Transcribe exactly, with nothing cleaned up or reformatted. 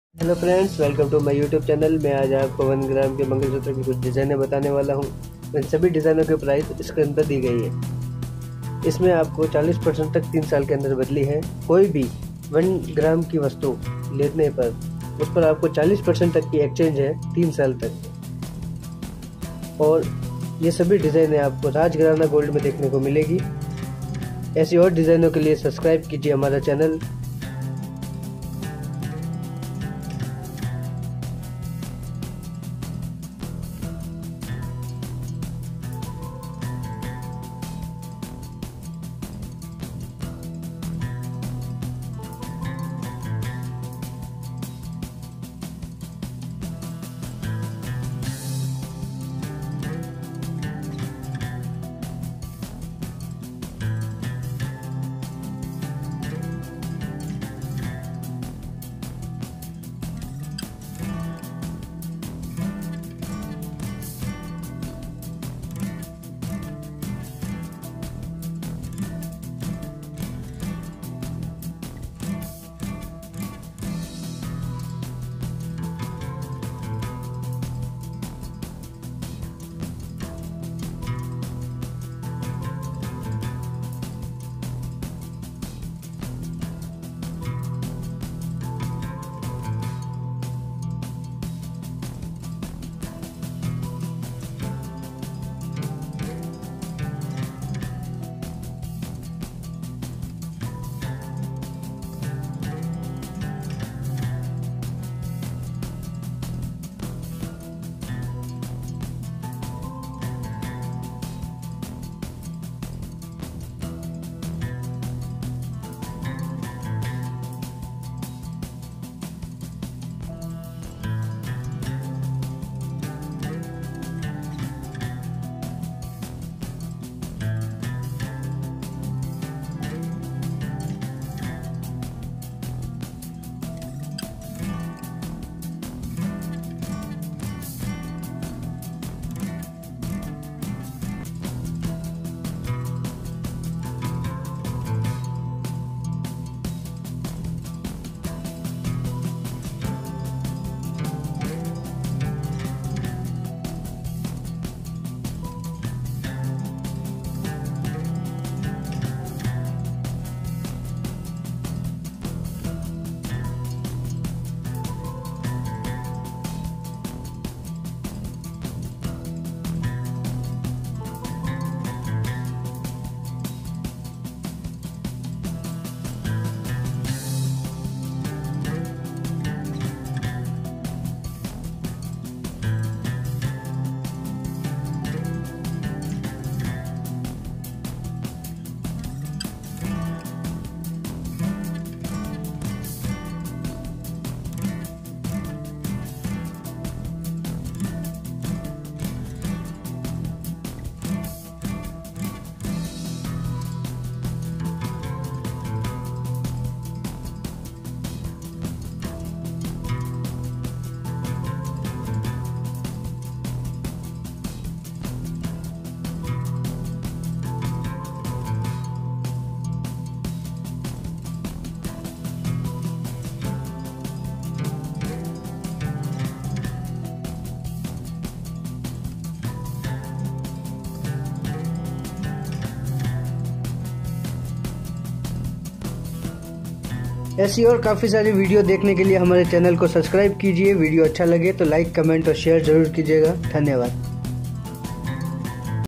Hello friends, welcome to my YouTube channel. मैं आज आपको वन ग्राम के मंगलसूत्र की कुछ डिज़ाइनें बताने वाला हूँ। इन सभी डिज़ाइनों की प्राइस इसके अंदर दी गई है। इसमें आपको चालीस परसेंट तक तीन साल के अंदर बदली है। कोई भी वन ग्राम की वस्तु लेने पर उस पर आपको चालीस परसेंट तक की एक्सचेंज है तीन साल तक। और ये सभी डिज़ाइनें आपको राजघराना गोल्ड में देखने को मिलेगी। ऐसी और डिज़ाइनों के लिए सब्सक्राइब कीजिए हमारा चैनल। ऐसी और काफ़ी सारी वीडियो देखने के लिए हमारे चैनल को सब्सक्राइब कीजिए। वीडियो अच्छा लगे तो लाइक, कमेंट और शेयर ज़रूर कीजिएगा। धन्यवाद।